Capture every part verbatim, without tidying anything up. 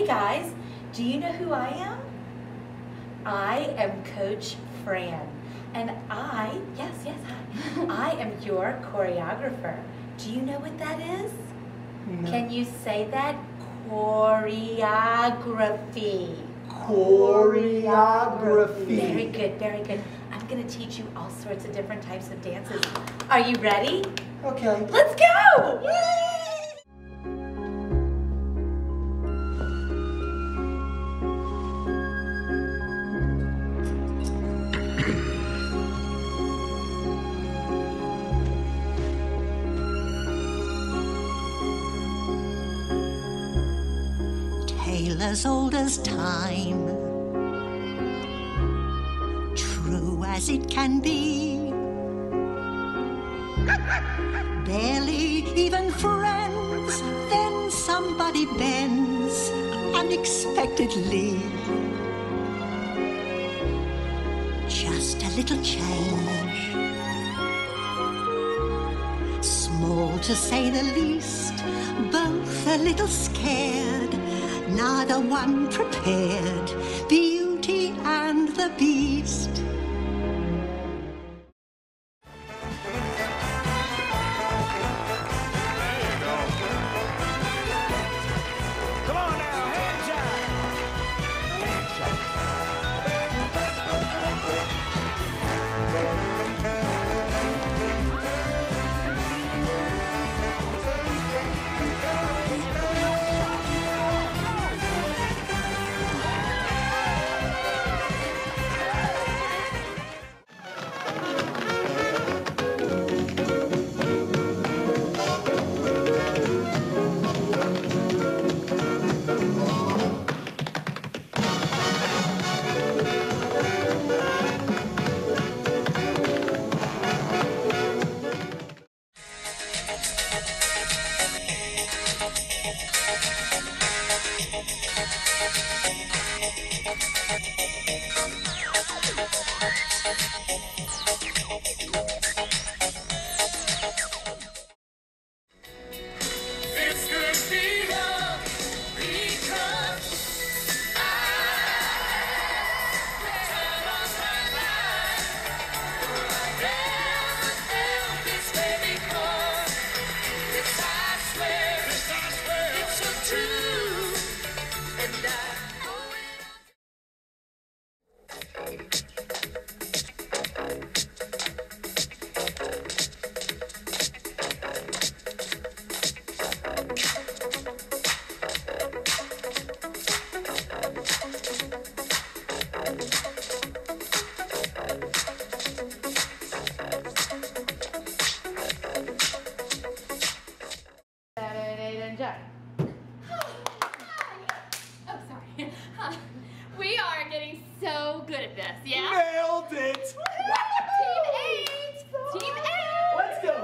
Hey guys, do you know who I am? I am Coach Fran, and I, yes, yes, hi, I am your choreographer. Do you know what that is? No. Can you say that? Choreography. Choreography. Very good, very good. I'm going to teach you all sorts of different types of dances. Are you ready? Okay. Let's go! Tale as old as time, true as it can be. Barely even friends, then somebody bends unexpectedly. Just a little change, small to say the least, both a little scared, neither one prepared, Beauty and the Beast. Come on now, hand job. Oh, sorry. We are getting so good at this, yeah? Nailed it. Team eight! Team eight! Let's go.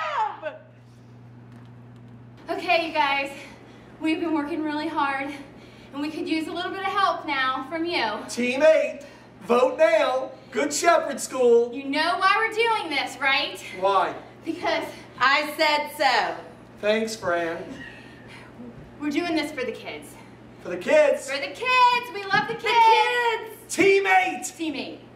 Okay, you guys, we've been working really hard, and we could use a little bit of help now from you. Team eight, vote now. Good Shepherd School. You know why we're doing this, right? Why? Because I said so. Thanks, Fran. we're doing this for the kids. For the kids. For the kids! We love the kids! The kids! Team eight. Team eight.